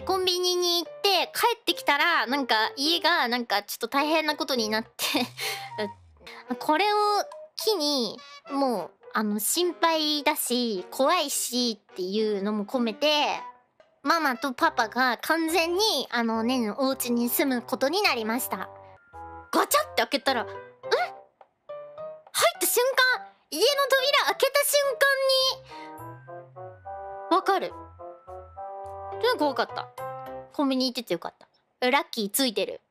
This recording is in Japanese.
コンビニに行って帰ってきたらなんか家がなんかちょっと大変なことになってこれを機にもう心配だし怖いしっていうのも込めてママとパパが完全にねんのお家に住むことになりました。ガチャって開けたら、入った瞬間、家の扉開けた瞬間にわかる。なんかわかった。コンビニ行っててよかった。ラッキーついてる。